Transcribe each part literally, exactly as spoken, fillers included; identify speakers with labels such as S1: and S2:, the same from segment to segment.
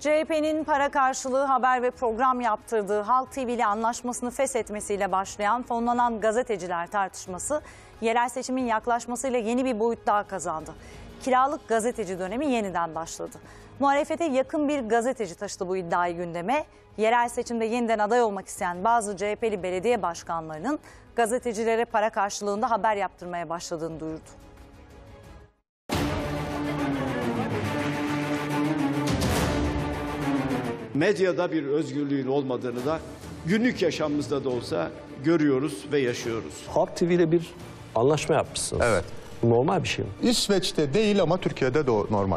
S1: C H P'nin para karşılığı haber ve program yaptırdığı Halk T V ile anlaşmasını feshetmesiyle başlayan fonlanan gazeteciler tartışması yerel seçimin yaklaşmasıyla yeni bir boyut daha kazandı. Kiralık gazeteci dönemi yeniden başladı. Muhalefete yakın bir gazeteci taşıdı bu iddiayı gündeme. Yerel seçimde yeniden aday olmak isteyen bazı C H P'li belediye başkanlarının gazetecilere para karşılığında haber yaptırmaya başladığını duyurdu.
S2: Medyada bir özgürlüğün olmadığını da günlük yaşamımızda da olsa görüyoruz ve yaşıyoruz.
S3: Halk T V ile bir anlaşma yapmışsınız.
S4: Evet.
S3: Bu normal bir şey mi?
S4: İsveç'te değil ama Türkiye'de de normal.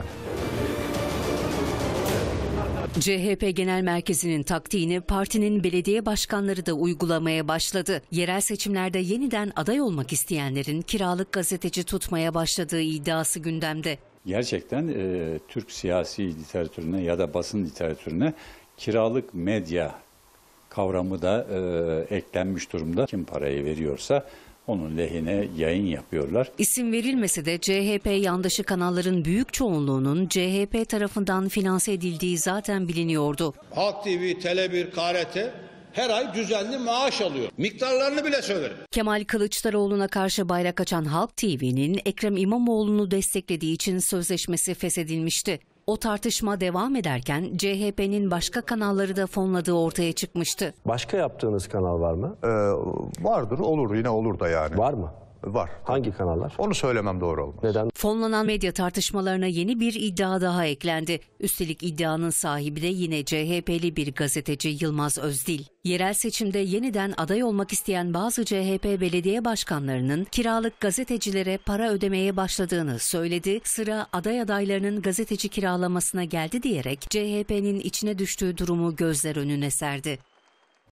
S5: C H P Genel Merkezi'nin taktiğini partinin belediye başkanları da uygulamaya başladı. Yerel seçimlerde yeniden aday olmak isteyenlerin kiralık gazeteci tutmaya başladığı iddiası gündemde.
S6: Gerçekten e, Türk siyasi literatürüne ya da basın literatürüne kiralık medya kavramı da e, eklenmiş durumda. Kim parayı veriyorsa onun lehine yayın yapıyorlar.
S5: İsim verilmese de C H P yandaşı kanalların büyük çoğunluğunun C H P tarafından finanse edildiği zaten biliniyordu.
S7: Halk T V, Tele bir, K R T her ay düzenli maaş alıyor. Miktarlarını bile söylerim.
S5: Kemal Kılıçdaroğlu'na karşı bayrak açan Halk T V'nin Ekrem İmamoğlu'nu desteklediği için sözleşmesi feshedilmişti. O tartışma devam ederken C H P'nin başka kanalları da fonladığı ortaya çıkmıştı.
S3: Başka yaptığınız kanal var mı?
S4: Ee, vardır, olur, yine olur da yani.
S3: Var mı?
S4: Var.
S3: Hangi kanallar?
S4: Onu söylemem doğru olmaz.
S3: Neden?
S5: Fonlanan medya tartışmalarına yeni bir iddia daha eklendi. Üstelik iddianın sahibi de yine C H P'li bir gazeteci Yılmaz Özdil. Yerel seçimde yeniden aday olmak isteyen bazı C H P belediye başkanlarının kiralık gazetecilere para ödemeye başladığını söyledi. Sıra aday adaylarının gazeteci kiralamasına geldi diyerek C H P'nin içine düştüğü durumu gözler önüne serdi.